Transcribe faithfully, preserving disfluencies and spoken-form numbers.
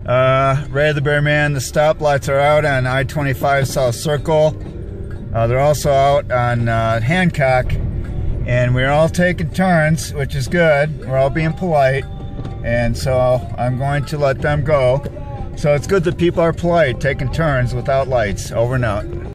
Uh, Ray the Bearman, the stoplights are out on I twenty-five South Circle. Uh, they're also out on uh, Hancock, and we're all taking turns, which is good. We're all being polite, and so I'm going to let them go. So it's good that people are polite, taking turns without lights. Over and out.